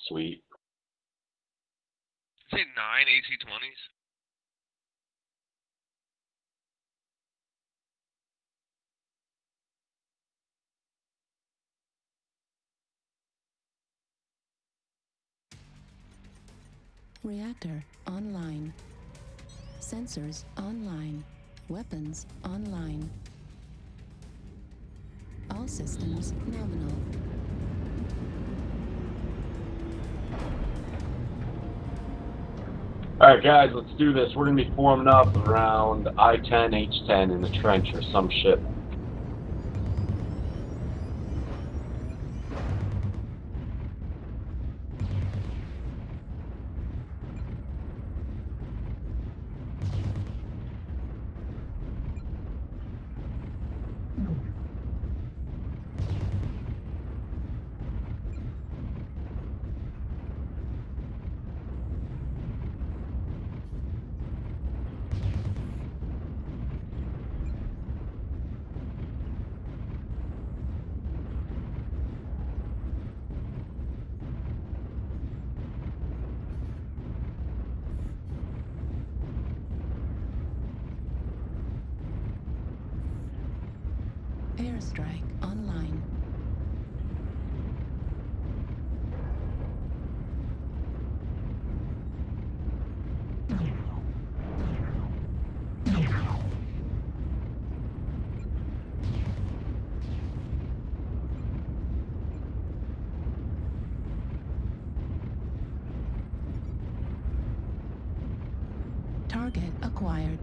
Sweet. Say 9 AC-20s. Reactor online. Sensors online. Weapons online. All systems nominal. Alright guys, let's do this. We're going to be forming up around I-10, H-10 in the trench or some shit. Airstrike online. Target acquired.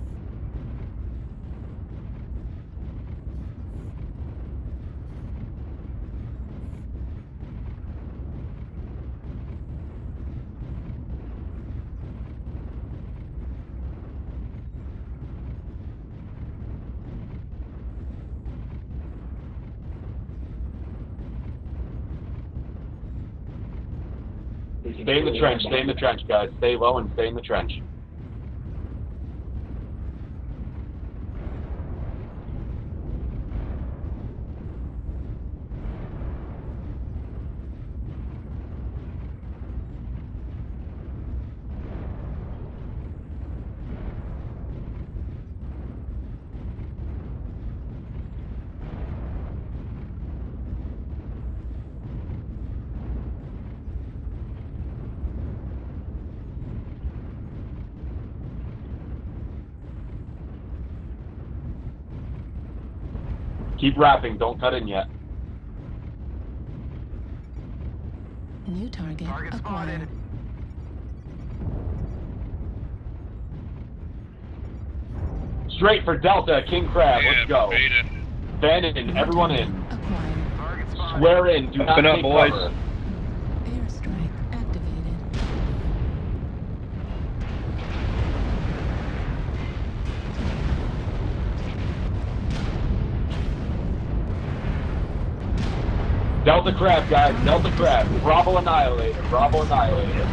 Stay in the trench, guys. Stay low and stay in the trench. Keep wrapping, don't cut in yet. New target acquired. Straight for Delta, King Crab, let's go. Beta. Fan in, everyone in. Acquired. Swear in, do not take boys. cover. Airstrike activated. Delta Crab, guys, Delta Crab. Bravo Annihilator, Bravo Annihilator.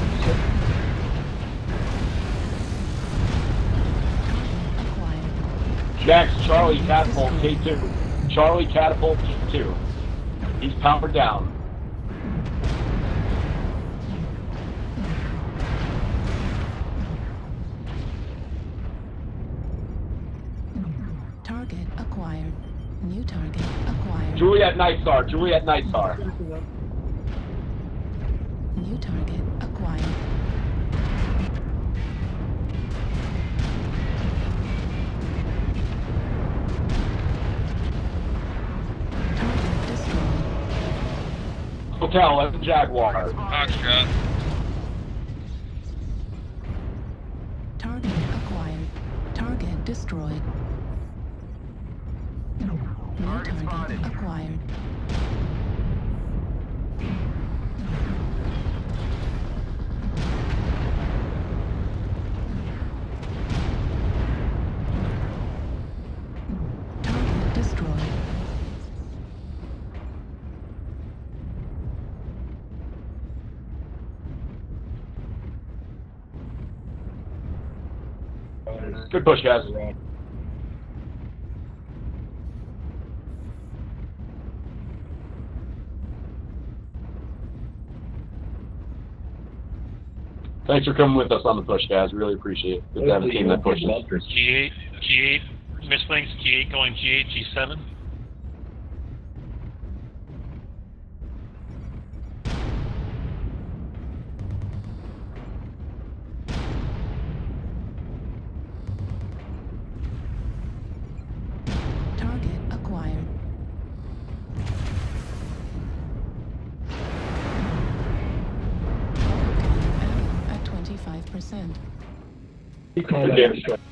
Acquired. Next, Charlie Catapult K2. Charlie Catapult K2. He's powered down. Target acquired. New target acquired. Juliet Night Star, Juliet Night Star. New target acquired. Target destroyed. Hotel at the Jaguar. Foxtrot. Target acquired. Target destroyed. New target acquired. Target destroyed. Good push, guys. Thanks for coming with us on the push, guys. Really appreciate it. Good to have a team that pushes. G8, Mistlinks, G8 going G8, G7. Target acquired. At 25%. Good game.